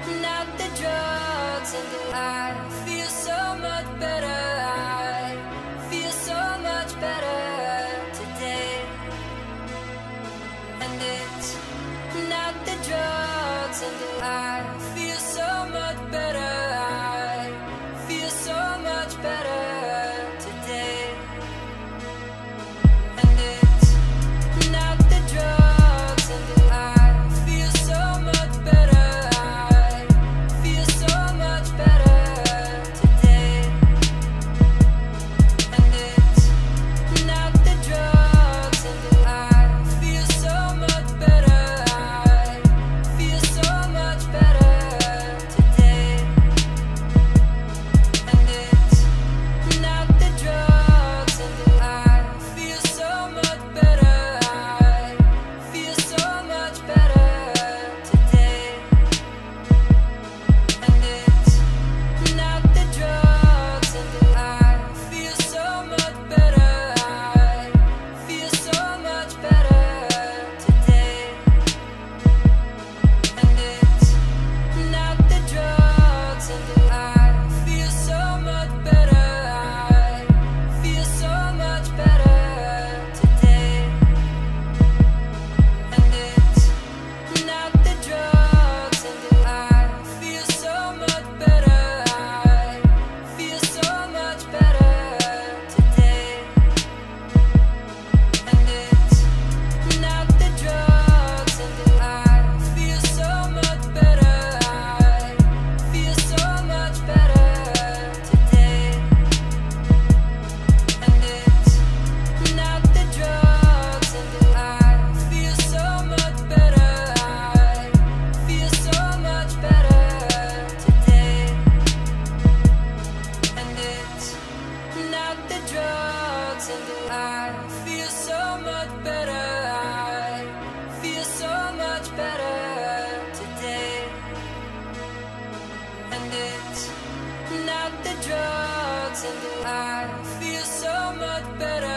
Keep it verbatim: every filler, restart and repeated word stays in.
not the drugs, and I feel so much better. I feel so much better today. And it's not the drugs, and I feel so much better. I feel so much better today. And it's not the drugs, and I feel so much better. I feel so much better today. And it's not the drugs, and I feel so much better. I feel so much better today. And it's not the drugs, and I feel so much better. I feel so much better today. And it's not the drugs, and I feel so much better. I feel so much better today. And it's not the drugs, and I feel so much better. I feel so much better today. And it's not the drugs, and I feel so much better. I feel so much better today. And it's not the drugs, and I feel so much better. I feel so much better today. And it's not the drugs, and I feel so much better. I feel so much better today. And it's not the drugs, and I feel so much better. I feel so much better today. And it's not the drugs, and I feel so much better.